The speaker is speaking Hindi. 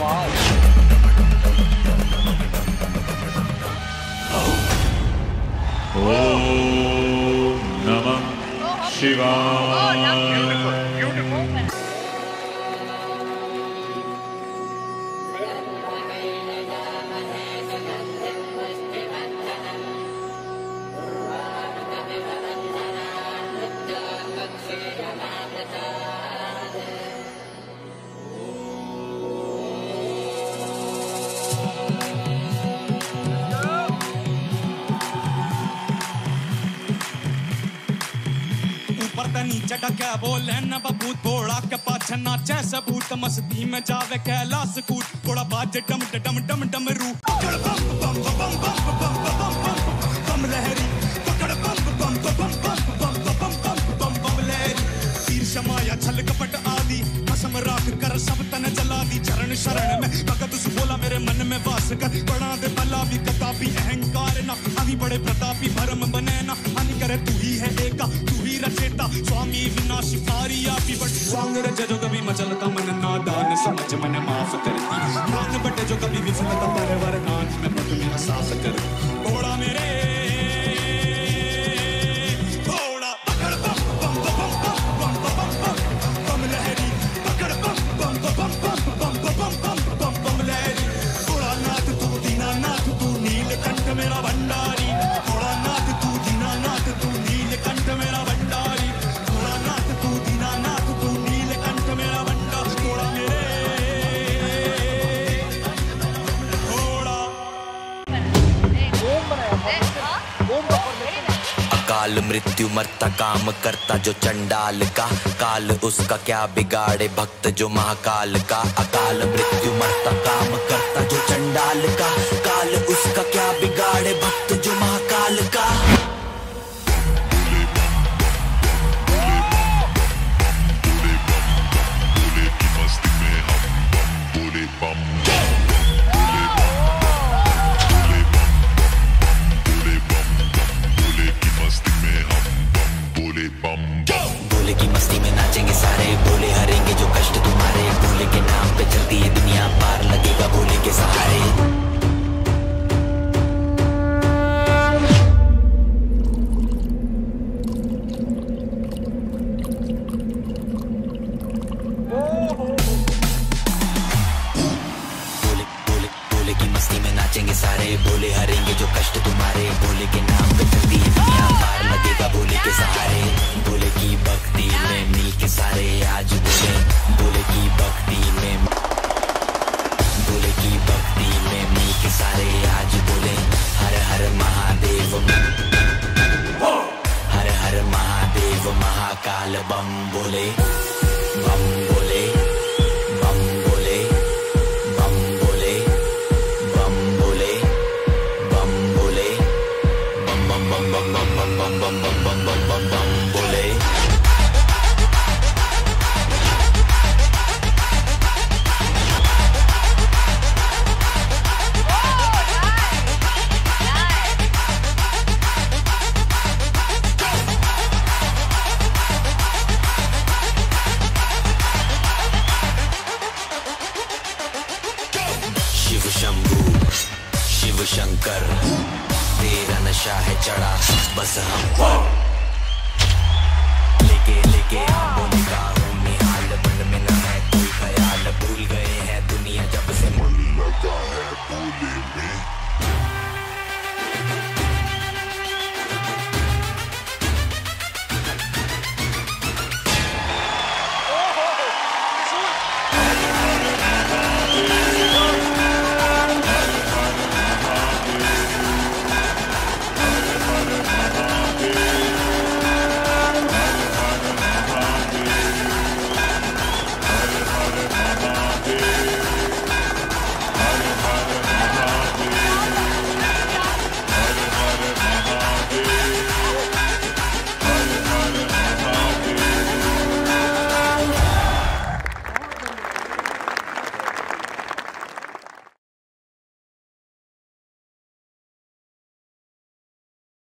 ओम नमः शिवाय। नीचे का क्या बोले न बबूत थोड़ा के पाछे नाचे सबूत मस्ती में जावे कैलाश कूट थोड़ा बाजे डम डम डम डम रू बम बम बम बम बम बम बम लहरी पकड़ बम बम बम बम बम बम बम बम लहरी तीर शमाया छल कपट आदि कसम राख कर सब तन जला दी चरण शरण में भगत उस बोला मेरे मन में वास कर बना दे भला भी कतापी अहंकार ना अभी बड़े प्रतापी भरम बने ना हानि करे तू ही है एका तू ही रचेता स्वामी विनाशी पारिया भी बट स्वांग रज जो कभी मचलता मन नादान समझ मन माफ करती प्राण बटे जो कभी विफलता परवर नाथ में पग मेरा साफ कर घोड़ा मेरे घोड़ा पकड़ बम बम बम बम बम बम लहरी पकड़ बम बम बम बम बम बम लहरी घोड़ा नाथ तू दीना नाथ तू नीलकंठ मेरा भंडारी घोड़ा नाथ तू दीना नाथ तू नीलकंठ मेरा भंडारी घोड़ा नाथ तू दीना नाथ तू नीलकंठ मेरा भंडारी घोड़ा मेरे घोड़ा अकाल मृत्यु मरता काम करता जो चंडाल का काल उसका क्या बिगाड़े भक्त जो महाकाल का अकाल मृत्यु मरता काम करता जो चंडाल का काल उसका क्या बिगाड़े भक्त जो महाकाल का भोले की मस्ती में नाचेंगे सारे भोले हरेंगे जो कष्ट तुम्हारे भोले के नाम पे चलती है दुनिया पार लगेगा भोले के सहारे भोले की मस्ती में नाचेंगे सारे भोले हरेंगे जो कष्ट तुम्हारे भोले के नाम पे चलती है दुनिया पार लगेगा भोले के सहारे भोले की भक्ति में मिल के सारे आज बोले भोले की भक्ति में मिल के सारे आज बोले हर हर महादेव हर हर महादेव महाकाल बम बोले बम बोले बम बोले बम बोले बम बोले बम बोले बम बम बम बम बम बम बम बम बम बम बम बम बोले शिव शंभू शिव शंकर तेरा नशा है चढ़ा बस हम पर लेके